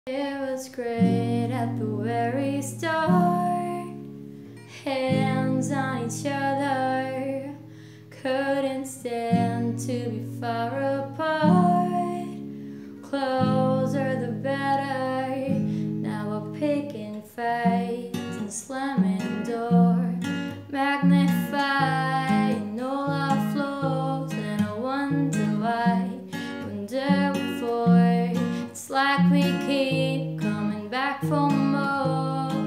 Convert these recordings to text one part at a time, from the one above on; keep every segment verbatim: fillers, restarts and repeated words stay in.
It was great at the very start. Hands on each other, couldn't stand to be far apart. Closer the better. Now we're picking fights and slamming door, magnifying all our flaws, and I wonder why. Wonder before. It's like we keep coming back for more.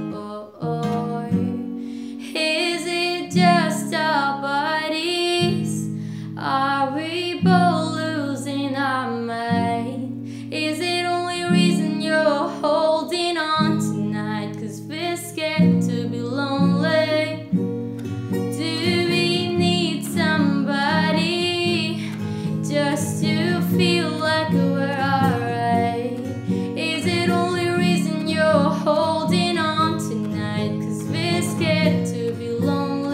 Is it just our bodies? Are we both losing our mind? Is it only reason you're holding on tonight? 'Cause we're scared to be lonely. Do we need somebody just to feel like we're alright? Is it only reason you're holding on tonight? 'Cause we're scared to be lonely.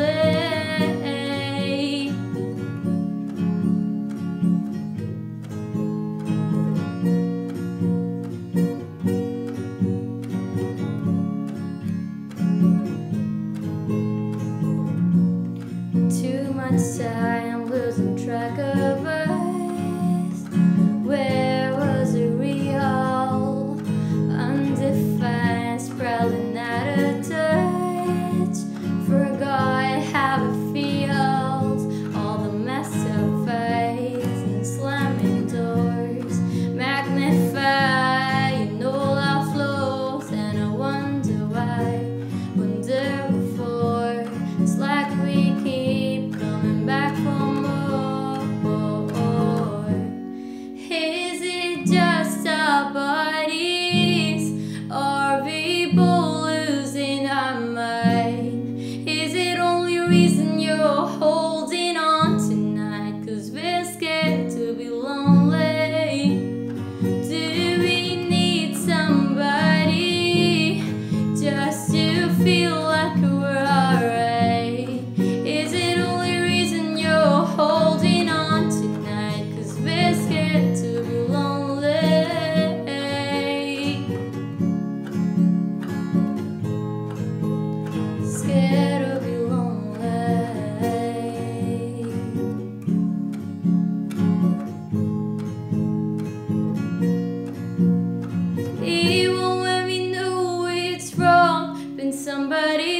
Too much time, losing track of us. Where was it real? Undefined, sprawling out of touch. Forgot how it feels. All the messed up fights and slamming doors, magnifying all our flaws, and I wonder why. Wonder before. It's like we keep coming back for more. Is it just our bodies? Are we both losing our mind? Is it only reason you're holding on tonight? 'Cause we're scared to be lonely. Do we need somebody just to feel like we're alright? Is it only reason you're holding on tonight? 'Cause we're scared to be lonely. Scared to be lonely. Even when we know it's wrong, been somebody